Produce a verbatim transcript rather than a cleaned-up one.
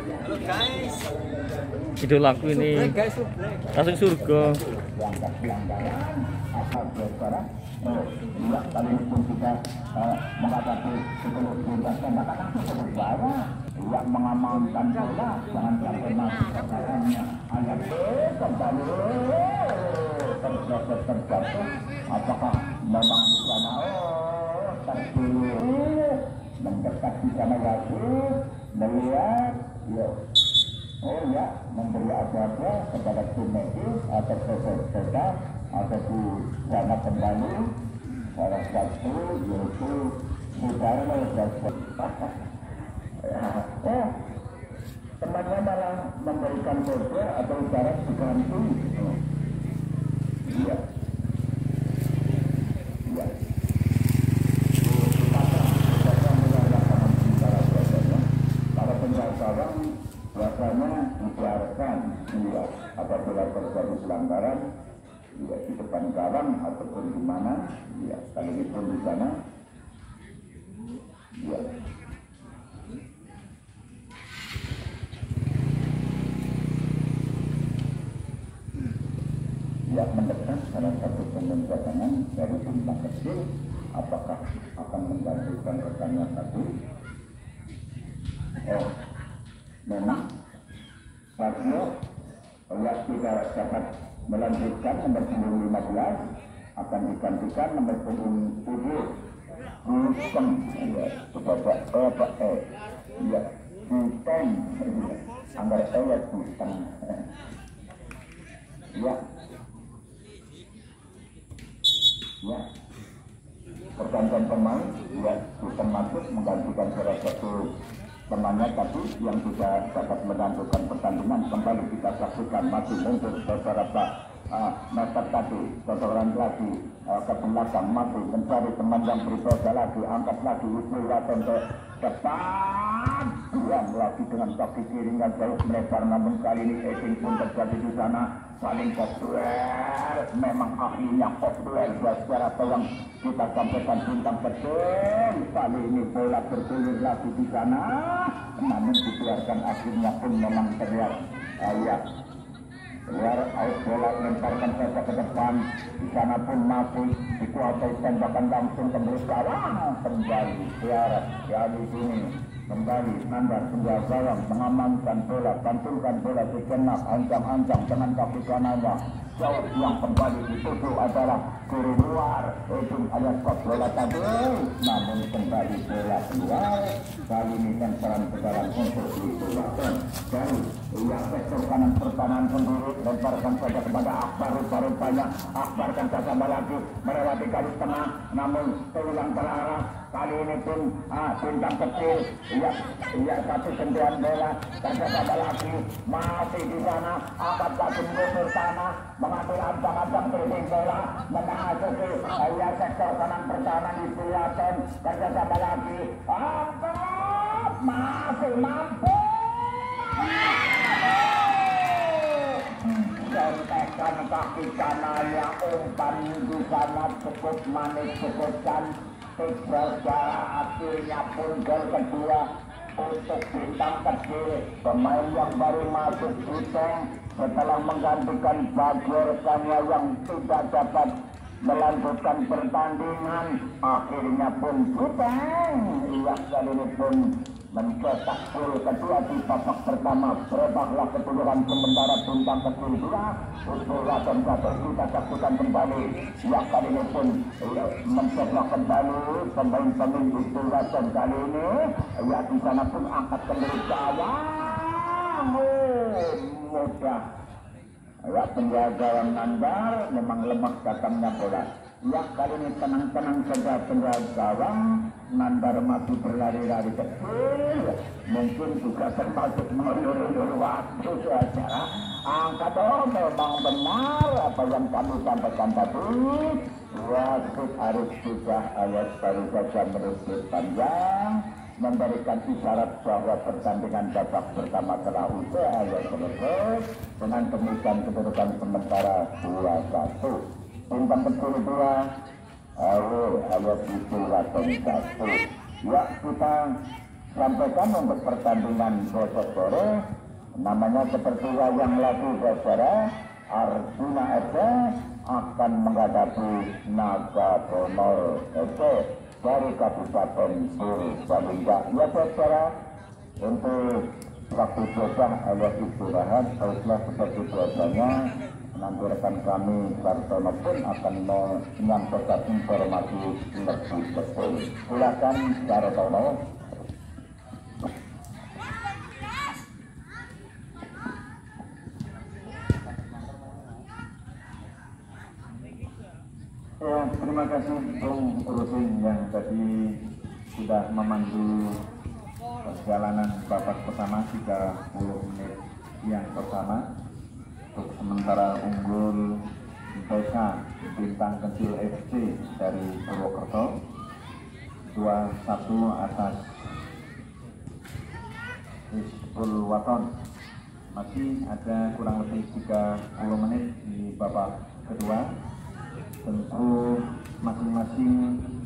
Halo guys. Idolaku ini Guys, langsung surga. Yang mengamankan bola jangan sampai masuk ke dalamnya. Ayat kembali terjatuh terjatuh. Apakah memang di sana oh terpilih mendekat di sana lagi melihat ya oh ya memberi apa-apa kepada tim medis atau peserta atau di sana kembali salah satu yaitu saudara dan oh temannya malah memberikan kode atau isyarat diganti. Iya iya para penjagawan biasanya dibiarkan iya apabila terjadi pelanggaran iya di depan gawang ataupun di mana iya sekalipun di sana iya. Yang mendekat salah satu pemain cadangan dari bintang kecil, apakah akan menggantikan rekannya tadi? Oh, memang Rasio yang tidak dapat melanjutkan nomor punggung lima belas akan digantikan nomor punggung tujuh Gusem ya, kepada E P E ya, Gusem anggar E ya Gusem ya ya pergantian pemain ya Gusem masuk menggantikan salah satu temannya tadi yang tidak dapat melanjutkan pertandingan. Kembali kita saksikan masih muncul beberapa uh, meter tadi seseorang lagi uh, ke belakang masih mencari teman yang berbeda lagi, angkat lagi itu untuk depan yang lagi dengan kaki kiri yang jauh melebar, namun kali ini eding pun terjadi di sana saling populer. Memang akhirnya populer secara yang kita sampaikan bintang kecil. Kali ini bola bergulir lagi di sana, namun dibiarkan akhirnya pun memang terlihat ayat keluar out bola lemparkan saja ke depan. Di sana pun masih dikuasai tembakan langsung kembali gawang kembali biar kali ini kembali Nandar sebuah gawang mengamankan bola, pantulkan bola sejenak, ancang-ancang dengan kaki kanannya. Jauh yang kembali dituju adalah kiri luar, itu alias kos bola tadi, namun kembali bola keluar. Kali ini tempelan ke dalam untuk dikeluarkan dari yang sektor kanan pertahanan sendiri, lemparkan saja kepada Akbar, rupanya Akbarkan saja lagi melewati garis tengah, namun terulang terarah. Kali ini pun ah, bintang kecil ia ia satu sentuhan bola terjadi lagi masih di sana, angkat lagi mengukur tanah, mengambil ancang-ancang dribbling bola, memasuki ia sektor kanan pertahanan di Sulaton, terjadi lagi angkat masih mampu contekan kaki kanannya, umpan di sana cukup manis, cukup cantik. Sejarah akhirnya pun gol kedua untuk bintang kecil. Pemain yang baru masuk Uteng setelah menggantikan bagi rekannya yang tidak dapat melanjutkan pertandingan. Akhirnya pun Uteng ia kali ini pun mencetak gol kedua di babak pertama. Berebaklah ketujuan sementara bintang kecil dua Usulatan satu. Kita saksikan kembali ya kali ini pun mencetak kembali pemain-pemain Usulatan kali ini ya di sana pun angkat kembali gawang mudah ya penjaga yang Nandar memang lemah datangnya bola. Ya kali ini tenang-tenang saja penjaga gawang Nandar masih berlari-lari kecil, mungkin juga termasuk mengulur-ulur waktu saja. Angkat oh memang benar apa yang kami sampaikan tadi. Wasit harus sudah ayat baru saja menutup panjang memberikan isyarat bahwa pertandingan babak pertama telah usai ayat selesai dengan demikian kedudukan sementara dua satu. Bintang kecil dua, ayo ayat itu satu. Ya kita sampaikan untuk pertandingan besok sore namanya seperti wayang lagu saudara. Arjuna F C akan menghadapi Naga Bonor F C dari Kabupaten Purbalingga. Ya saudara, untuk waktu bocah alias istirahat, setelah seperti biasanya nanti rekan kami Sartono pun akan menyampaikan informasi lebih detail. Silakan Sartono. Ya, terima kasih Bung Rusin yang tadi sudah memandu perjalanan babak pertama tiga puluh menit yang pertama. Untuk sementara unggul B K Bintang Kecil F C dari Purwokerto dua satu atas Hizbul Waton. Masih ada kurang lebih tiga puluh menit di babak kedua. Tentu masing-masing